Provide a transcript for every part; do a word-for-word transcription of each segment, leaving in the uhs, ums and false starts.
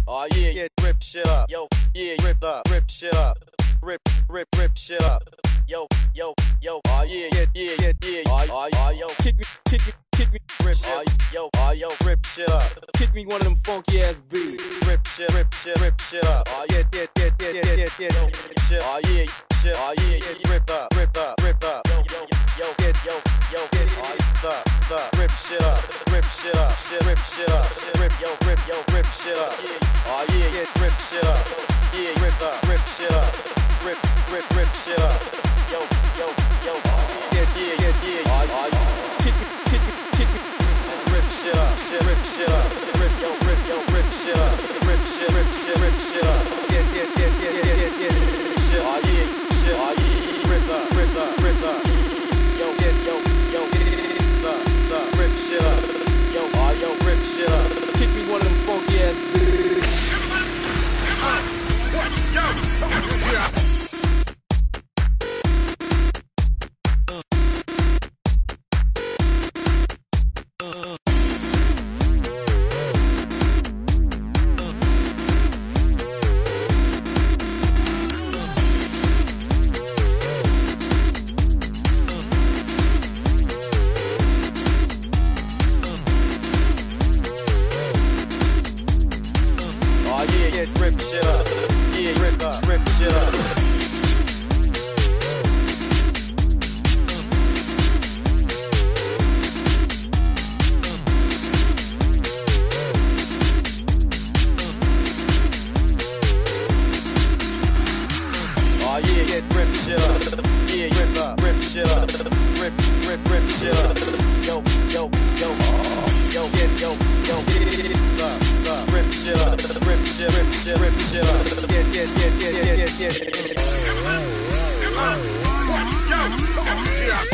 Oh yeah, yeah, rip shit up. Yo, yeah, rip up, rip shit up. Rip, rip, rip shit up. Yo, yo, yo. Oh yeah, yeah, yeah, yeah, yeah. Oh, oh, oh, yo, kick me, kick me, kick me, rip shit. Oh, yo, oh, yo, rip shit up. Kick me one of them funky ass beats. Rip shit, rip shit, rip shit up. Oh yeah, yeah, yeah, yeah, yeah, yeah, yeah. Shit. Oh yeah, shit. Oh yeah, yeah, rip up, rip up, rip up. Yo, yo, yo, yo, yo, yo. Oh, stop, stop. Rip shit up, rip shit up, shit, rip shit up, shit, rip, yo, rip, yo, rip shit up. Oh yeah, yeah, rip shit up. Yeah, rip up, rip shit up. Rip, rip, rip shit up. Yo, yo, yo. Yeah, yeah, yeah, yeah. Oh, oh, kick me, kick me, kick me. Rip shit up, shit, rip shit up. Rip, yo, rip, yo, rip shit up. Rip shit, rip shit, rip shit up. Yeah, yeah, yeah, yeah, yeah, yeah, yeah. Shit, oh yeah, shit, oh yeah. Rip up, rip up, rip up. Yo, yeah, yo, yo. Stop, stop, rip shit up. Yo, oh yo, rip shit up. Kick me one of them funky ass beats. Yo, yeah. Rip shit up, yeah, rip up, rip shit up. Oh yeah, yeah, rip shit up, yeah, rip up, rip shit up, rip, rip, rip shit up. Yo, yo, yo, yo, yeah, yo, yo, stop, stop, rip shit up, rip shit, rip shit, rip shit up. Yeah, yeah, yeah, yeah, yeah, yeah, yeah. Yo, yeah.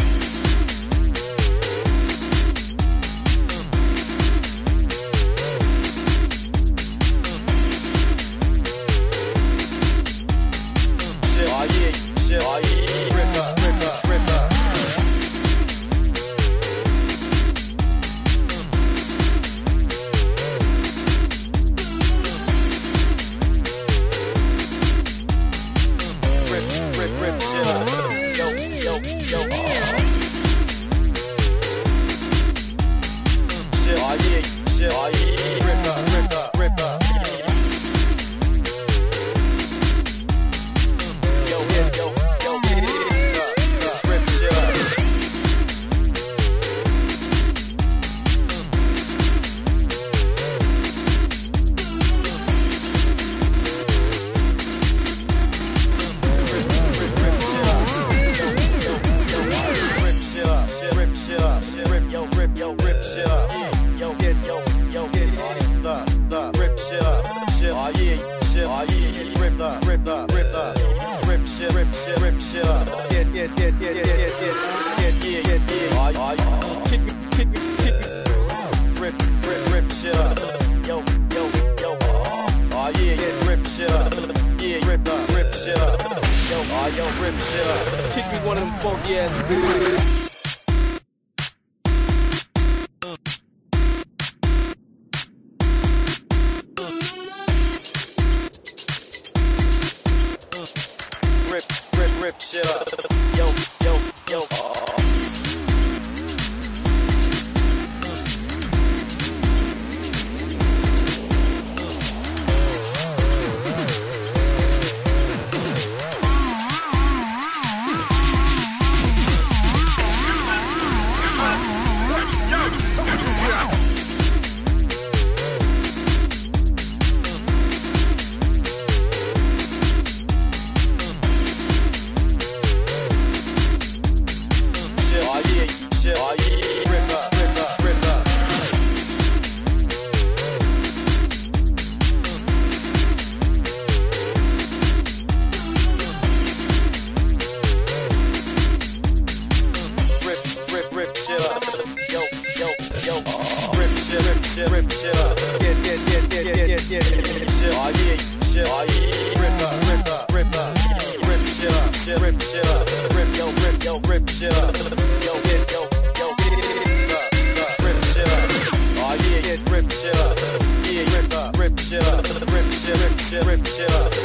Oh yeah, shit, oh yeah, rip up, rip up, rip up. Rip, rip, rip shit up. Yo, yo, yo. Shit, oh yeah, shit, oh yeah, rip up, rip up, rip up. Yo, yeah, yo, yo, yeah, uh, uh, rip shit up. Rip, rip, rip shit up. Yo, yo, yo, rip shit up, shit, rip shit up, shit, rip, yo, rip, yo, rip shit up. Yo, yeah, yo, yo, yeah, stop, stop, rip shit up, shit, oh yeah, shit, oh yeah, rip up, rip up, rip up. Rip shit, rip shit, rip shit up. Yeah, yeah, yeah, yeah, yeah, yeah, yeah, yeah, yeah, yeah, yeah. Oh, oh, kick me, kick me, kick me. Rip, rip, rip shit up. Yo, yo, yo. Oh yeah, yeah, rip shit up. Yeah, rip up, rip shit up. Yo, oh yo, rip shit up. Kick me one of them funky ass beats. Rip, rip, rip shit up. Yo, yo, yo. Rip shit up.